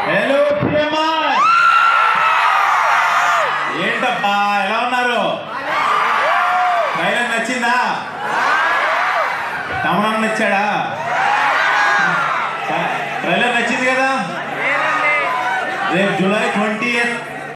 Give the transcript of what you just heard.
Hello CMR ఏంటప్పా ఎలా ఉన్నారు? Trailer నచ్చిందా? తమన్నా నచ్చాడా? ట్రైలర్ నచ్చింది కదా? రేపు జూలై 20th